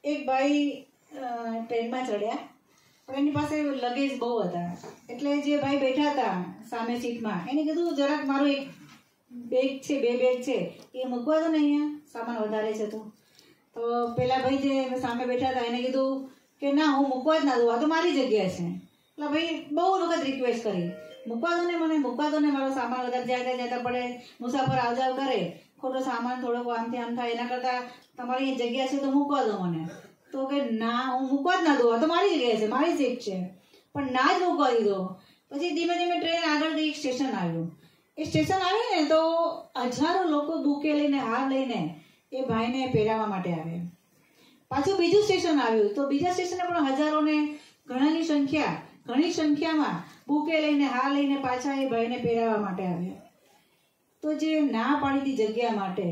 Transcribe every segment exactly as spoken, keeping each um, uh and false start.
એક ભાઈ ટ્રેનમાં ચડ્યા પણ એની પાસે લગેજ બહુ હતા, એટલે જે ભાઈ બેઠા હતા સામે સીટમાં એને કીધું જરાક મારું એક બેગ છે, બે બેગ છે એ મૂકવા દો ને, અહીંયા સામાન વધારે છે. તો તો પેલા ભાઈ જે સામે બેઠા હતા એને કીધું કે ના હું મૂકવા જ ના દઉં, આ તો મારી જગ્યા છે. એટલે ભાઈ બહુ વખત રિક્વેસ્ટ કરી, મૂકવા દો ને મને, મૂકવા દો ને, મારો સામાન વધારે જતા જતા પડે, મુસાફર આવ જાવ કરે, ખોટો સામાન થોડોક આમથી આમ થાય, એના કરતાં તમારી જગ્યા છે તો મૂકવા દો મને. તો કે ના હું મૂકવા જ ના દઉં, આ તો મારી જગ્યા છે, મારી સીટ છે. પણ ના જ મૂકવા દીધો. પછી ધીમે ધીમે ટ્રેન આગળ ગઈ, સ્ટેશન આવ્યું. એ સ્ટેશન આવ્યું ને તો હજારો લોકો બુકે લઈને, હાર લઈને એ ભાઈને પહેરાવવા માટે આવે. પાછું બીજું સ્ટેશન આવ્યું તો બીજા સ્ટેશને પણ હજારોને ઘણાની સંખ્યા ઘણી સંખ્યામાં બુકે લઈને, હાર લઈને પાછા એ ભાઈને પહેરાવવા માટે આવ્યા. તો જે ના પાડી હતી જગ્યા માટે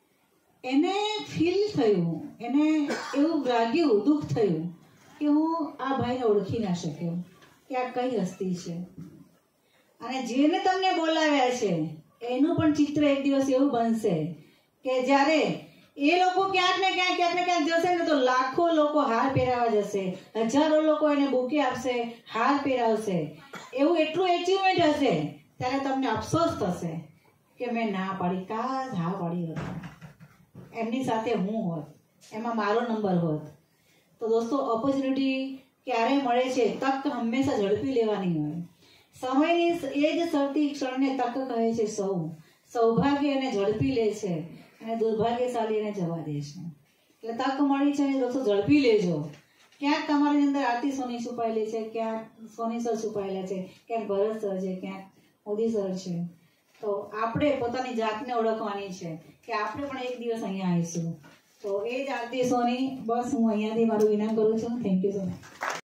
એને ફીલ થયું, એને એવું લાગ્યું, દુઃખ થયું કે હું આ ભાઈને ઓળખી ના શક્યો કે આ કઈ હસ્તી છે. અને જેને તમને બોલાવ્યા છે એનું પણ ચિત્ર એક દિવસ એવું બનશે કે જ્યારે એ લોકો ક્યાંક ને ક્યાંક ક્યાંક ને ક્યાંક જશે ને તો લાખો લોકો હાર પહેરાવા જશે, હજારો લોકો એને બુકે આપશે, હાર પહેરાવશે. એવું એટલું એચિવમેન્ટ હશે ત્યારે તમને અફસોસ થશે કે મેં ના પાડી, કાશ હા પાડી હોત, એમની સાથે હું હોત, એમાં મારો નંબર હોત. તો દોસ્તો ઓપોર્ચ્યુનિટી ક્યારે મળે છે, તક હંમેશા ઝડપી લેવાની હોય. સમયની એ જ સરતી ક્ષણને તક કહે છે સૌ, સૌભાગ્ય એને ઝડપી લે છે અને દુર્ભાગ્યશાળી એને જવા દે છે. એટલે તક મળી છે ને દોસ્તો ઝડપી લેજો. ક્યાંક તમારી અંદર આરતી સોની છુપાયેલી છે, ક્યાંક સોની સર છુપાયેલા છે, ક્યાંક ભરત સર છે, ક્યાંક મોદી સર છે. તો આપણે પોતાની જાતને ઓળખવાની છે કે આપણે પણ એક દિવસ અહીંયા આવીશું. તો એ જ આરતી સોની, બસ હું અહીંયાથી મારું વિરામ કરું છું. Thank you so much.